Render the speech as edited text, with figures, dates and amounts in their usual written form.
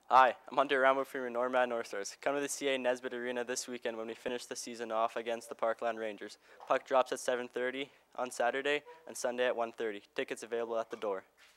Hi, I'm Hunter Ramo from your Norman North Stars. Come to the CA Nesbitt Arena this weekend when we finish the season off against the Parkland Rangers. Puck drops at 7:30 on Saturday and Sunday at 1:30. Tickets available at the door.